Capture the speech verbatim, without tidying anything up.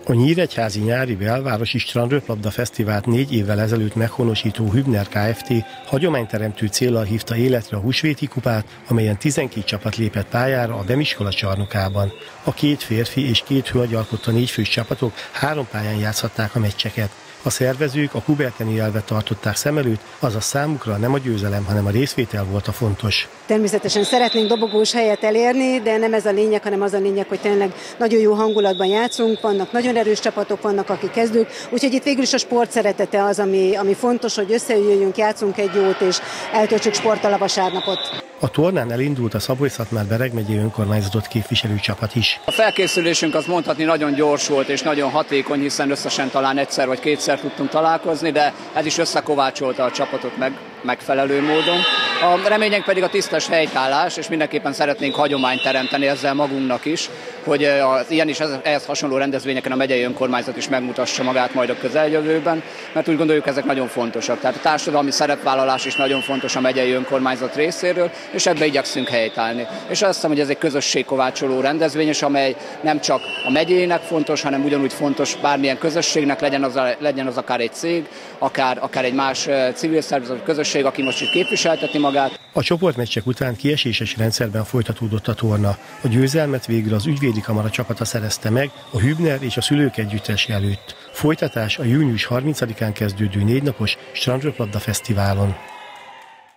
A Nyíregyházi nyári belvárosi strandröplabda fesztivált négy évvel ezelőtt meghonosító Hübner Kft. Hagyományteremtő céllal hívta életre a húsvéti kupát, amelyen tizenkét csapat lépett pályára a Bemiskola csarnokában. A két férfi és két hölgy alkotta négyfős csapatok három pályán játszhatták a meccseket. A szervezők a kuberteni elvet tartották szem előtt, azaz számukra nem a győzelem, hanem a részvétel volt a fontos. Természetesen szeretnénk dobogós helyet elérni, de nem ez a lényeg, hanem az a lényeg, hogy tényleg nagyon jó hangulatban játszunk, vannak nagyon erős csapatok, vannak akik kezdők, úgyhogy itt végül is a sport szeretete az, ami, ami fontos, hogy összejöjjünk, játszunk egy jót és eltöltsük sporttal a vasárnapot. A tornán elindult a Szabolcs-Szatmár-Bereg megyei önkormányzatot képviselő csapat is. A felkészülésünk azt mondhatni nagyon gyors volt és nagyon hatékony, hiszen összesen talán egyszer vagy kétszer tudtunk találkozni, de ez is összekovácsolta a csapatot meg, megfelelő módon. A reményünk pedig a tisztes helytállás, és mindenképpen szeretnénk hagyományt teremteni ezzel magunknak is, hogy az ilyen is ehhez hasonló rendezvényeken a megyei önkormányzat is megmutassa magát majd a közeljövőben, mert úgy gondoljuk, ezek nagyon fontosak. Tehát a társadalmi szerepvállalás is nagyon fontos a megyei önkormányzat részéről, és ebbe igyekszünk helytállni. És azt hiszem, hogy ez egy közösségkovácsoló rendezvény, és amely nem csak a megyének fontos, hanem ugyanúgy fontos bármilyen közösségnek, legyen az, a, legyen az akár egy cég, akár, akár egy más civil szervezet, közösség, aki most itt képviselteti magát. A csoportmeccsek után kieséses rendszerben folytatódott a torna. A győzelmet végül az ügyvédi kamara csapata szerezte meg a Hübner és a szülők együttes előtt. Folytatás a június harmincadikán kezdődő négynapos strandröplabda fesztiválon.